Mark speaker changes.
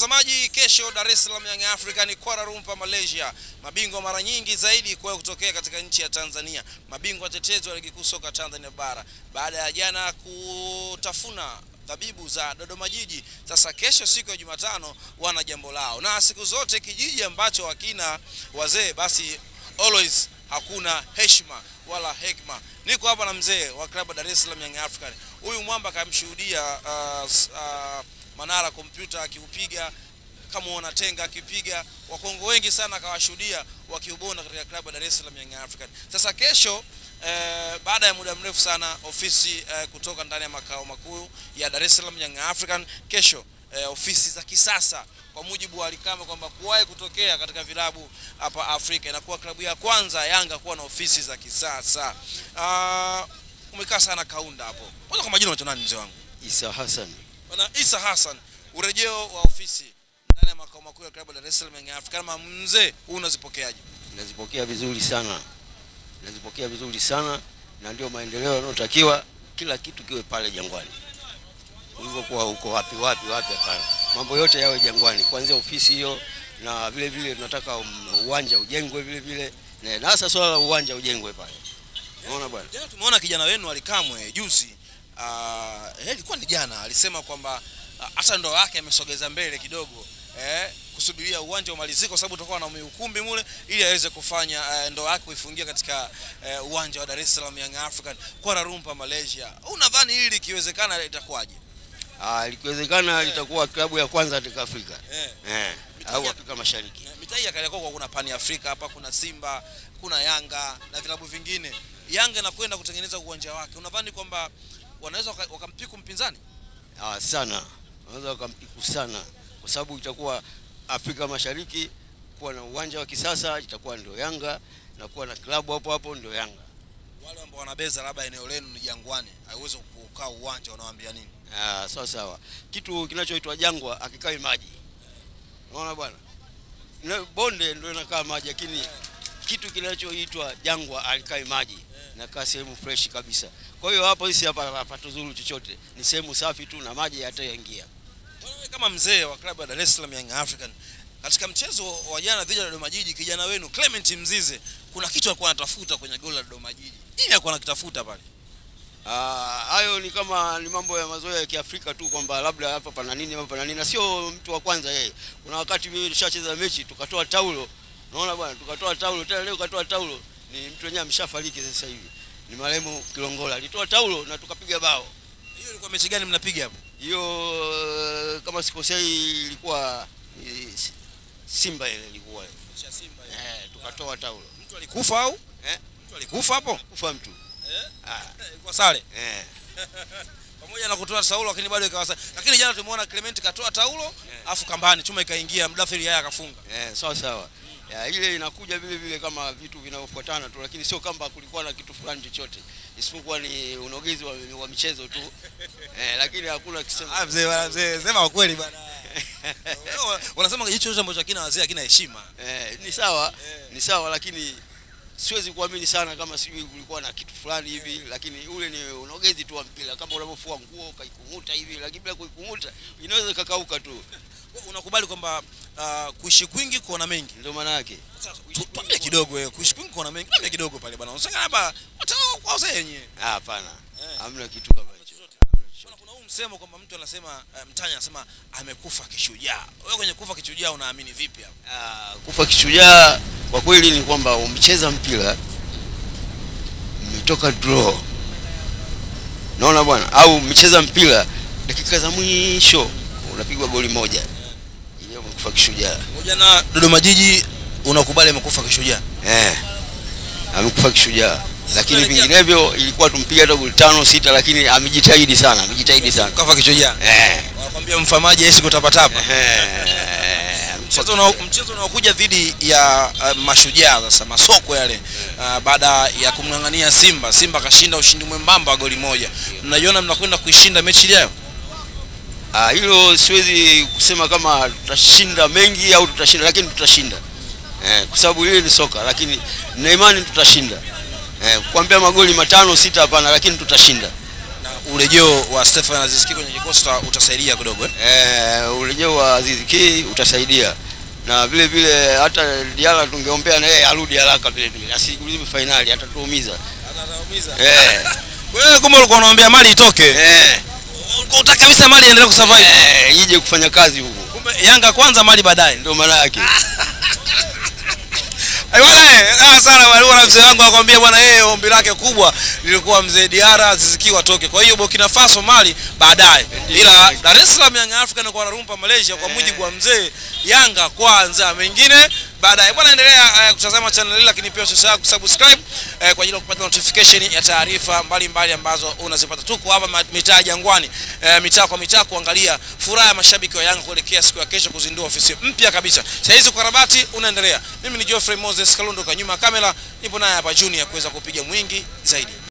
Speaker 1: Mtazamaji, kesho Dar es Salaam Young African Kuala Lumpur Malaysia, mabingwa mara nyingi zaidi kwa kutokea katika nchi ya Tanzania, mabingwa tetezi wa ligi kuu soka Tanzania bara, baada ya jana kutafuna dhabibu za Dodoma Jiji. Sasa kesho siku ya Jumatano wana jambo lao, na siku zote kijiji ambacho hakina wazee basi always hakuna heshima wala hekima. Niko hapa na mzee wa klabu Dar es Salaam Young African. Huyu mwamba kamshuhudia Manara kompyuta akiupiga, kama uona Tenga akipiga, Wakongo wengi sana kawashuhudia wakiubona katika klabu Dar es Salaam Young African. Sasa kesho baada ya muda mrefu sana ofisi kutoka ndani ya makao makuu ya Dar es Salaam Young African, kesho ofisi za kisasa kwa mujibu wa Alikama kwamba kuwahi kutokea katika vilabu hapa Afrika, inakuwa klabu ya kwanza Yanga kuwa na ofisi za kisasa. Umekaa sana Kaunda hapo. Kwanza kwa majina unaitwa nani mzee wangu?
Speaker 2: Isa Hassan.
Speaker 1: Bwana Isa Hassan, urejeo wa ofisi ndani ya makao makuu ya klabu Dar es Salaam Young African kama mzee unazipokeaje?
Speaker 2: Nazipokea vizuri sana. Nazipokea vizuri sana, na ndio maendeleo yanayotakiwa, kila kitu kiwe pale Jangwani. Ulivyokuwa huko wapi hapana. Mambo yote yawe Jangwani, kuanzia ofisi hiyo, na vile vile tunataka uwanja ujengwe vile vile, na hasa swala la uwanja ujengwe pale. Unaona bwana?
Speaker 1: Jana tumeona kijana wenu Alikamwe juzi, ilikuwa ni jana, alisema kwamba hata ndoa yake amesogeza mbele kidogo kusubiria uwanja umalizike kwa sababu tutakuwa na ukumbi mule ili aweze kufanya ndoa yake kuifungia katika uwanja wa Dar es Salaam Young African Kuala Lumpur Malaysia. Unadhani hili likiwezekana itakuwaje?
Speaker 2: Likiwezekana litakuwa klabu ya kwanza katika Afrika. Au Afrika Mashariki.
Speaker 1: Mitai ya Kariakoo kuna Pani Afrika hapa, kuna Simba, kuna Yanga na vilabu vingine. Yanga inakwenda kutengeneza uwanja wake. Unadhani kwamba wanaweza wakampiku mpinzani?
Speaker 2: Sana. Wanaweza wakampiku sana, kwa sababu itakuwa Afrika Mashariki kuwa na uwanja wa kisasa itakuwa ndio Yanga, na kuwa na klabu hapo ndio Yanga.
Speaker 1: Wale ambao wanabeza labda eneo lenu ni Jangwani, haiwezi kukaa uwanja, unawaambia nini?
Speaker 2: Sawa. Kitu kinachoitwa jangwa akikai maji. Unaona bwana? Bonde ndio inakaa maji, lakini kitu kinachoitwa jangwa alikai maji na kaa sehemu fresh kabisa. Kwa hiyo hapo hisi hapa tuzuru chochote, ni sehemu safi tu na maji yataingia.
Speaker 1: Kama mzee wa klabu ya Dar es Salaam Young African, katika mchezo wa jana dhidi ya Dodoma Jiji, kijana wenu Clement Mzize kuna kitu alikuwa anatafuta kwenye goli la Dodoma Jiji. Nini alikuwa anakitafuta pale?
Speaker 2: Hayo ni kama ni mambo ya mazoea ya Kiafrika tu, kwamba labda hapa pana nini, na sio mtu wa kwanza yeye. Kuna wakati mimi nilishacheza mechi tukatoa taulo. Unaona bwana, tukatoa taulo, tena leo katoa taulo. Ni mtu mwenyewe ameshafariki sasa hivi. Ni marehemu Kilongola. Alitoa taulo na tukapiga bao.
Speaker 1: Hiyo ilikuwa mechi gani mnapiga hapo?
Speaker 2: Hiyo kama sikosei ilikuwa Simba ile ilikuwa.
Speaker 1: Mechi ya Simba ile.
Speaker 2: Tukatoa taulo.
Speaker 1: Mtu alikufa au? Mtu alikufa hapo?
Speaker 2: Kufa mtu.
Speaker 1: Ilikuwa sare. Pamoja na kutoa taulo lakini bado ikawa sare. Lakini jana tumeona Clement katoa taulo afu kambani chuma ikaingia, Mdathiri yeye akafunga.
Speaker 2: Sawa. Ile inakuja vile vile kama vitu vinavyofuatana tu, lakini sio kama kulikuwa na kitu fulani chochote, isipokuwa ni unogezi wa michezo tu. Lakini hakuna kisema.
Speaker 1: Mzee sema ukweli bana. Wanasema hicho chochote ambacho hakina wazee hakina heshima.
Speaker 2: Ni sawa, lakini siwezi kuamini sana kama sijui kulikuwa na kitu fulani hivi, lakini ule ni unogezi tu wa mpira, kama unapofua nguo kaikunguta hivi, lakini bila kuikunguta inaweza kakauka tu.
Speaker 1: Unakubali kwamba kuishi kwingi kuona mengi
Speaker 2: ndio maana yake?
Speaker 1: Tuambie kidogo wewe, kuishi kwingi kuona mengi, tuambie kidogo pale bwana. Unasema hapa watao kwa wazee wenyewe.
Speaker 2: Hapana. Hamna kitu kama hicho.
Speaker 1: Kuna huu msemo kwamba mtu anasema mtanya anasema amekufa kishujaa. Wewe kwenye kufa kishujaa unaamini vipi hapo?
Speaker 2: Kufa kishujaa kwa kweli ni kwamba umecheza mpira umetoka draw. Naona bwana, au umecheza mpira dakika za mwisho unapigwa goli moja. Ile umekufa kishujaa.
Speaker 1: Moja na Dodoma Jiji unakubali amekufa kishujaa?
Speaker 2: Amekufa kishujaa. Lakini vinginevyo ilikuwa tumpiga hata goli 5-6, lakini amejitahidi sana.
Speaker 1: Kafa kishujaa. Wanakuambia mfamaji haishi kutapatapa. Mchezo unaokuja dhidi ya Mashujaa sasa, masoko yale, baada ya kumngangania Simba kashinda ushindi mwembamba wa goli moja. Mnaiona mnakwenda kuishinda mechi ijayo?
Speaker 2: Hilo siwezi kusema kama tutashinda mengi au tutashinda, lakini tutashinda. Kwa sababu ile ni soka, lakini na imani tutashinda. Kuambia magoli 5-6 hapana, lakini tutashinda.
Speaker 1: urejeo wa Stefan Aziz Ki kwenye kikosi utasaidia kidogo
Speaker 2: urejeo wa Aziz Ki utasaidia, na vile vile hata Diala tungeombea na yeye arudi haraka vile vile, asikulize finali, atatuumiza.
Speaker 1: Wewe kama ulikuwa unaombea Mali itoke, unataka kabisa Mali endelee kusurvive,
Speaker 2: ije kufanya kazi huko.
Speaker 1: Kumbe Yanga kwanza Mali baadaye,
Speaker 2: ndio maana yake.
Speaker 1: Bwana sana wale mzee wangu akwambia bwana, yeye ombi lake kubwa lilikuwa mzee Diarra Aziz Ki watoke. Kwa hiyo Burkina Faso Mali baadaye, ila Dar es Salaam Young African kwa Rumpa Malaysia kwa mujibu wa mzee, Yanga kwanza, mengine baadaye. Bwana, endelea kutazama channel hii, lakini pia usisahau kusubscribe kwa ajili ya kupata notification ya taarifa mbalimbali ambazo unazipata. Tuko hapa mitaa Jangwani, mitaa kwa mitaa, kuangalia furaha ya mashabiki wa Yanga kuelekea siku ya kesho kuzindua ofisi mpya kabisa. Sasa hizo ukarabati unaendelea. Mimi ni Geoffrey Moses Kalundu, kwa nyuma kamera nipo naye hapa Junior kuweza kupiga mwingi zaidi.